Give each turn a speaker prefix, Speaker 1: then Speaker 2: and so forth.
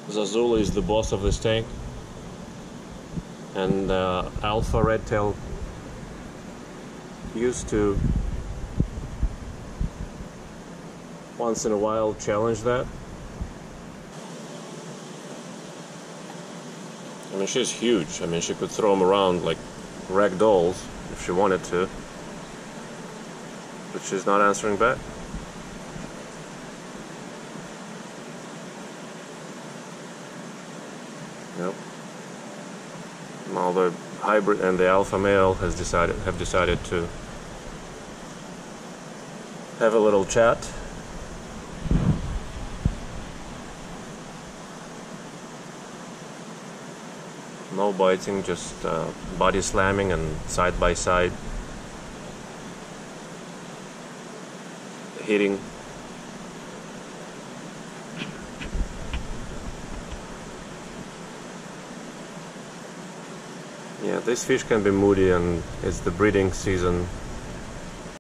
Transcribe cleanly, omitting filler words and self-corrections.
Speaker 1: Zazul is the boss of this tank, and alpha redtail used to once in a while challenge that. I mean, she's huge. I mean, she could throw them around like rag dolls if she wanted to, but she's not answering back. Nope. Now the hybrid and the alpha male have decided to have a little chat. No biting, just body slamming and side by side hitting. Yeah, this fish can be moody, and it's the breeding season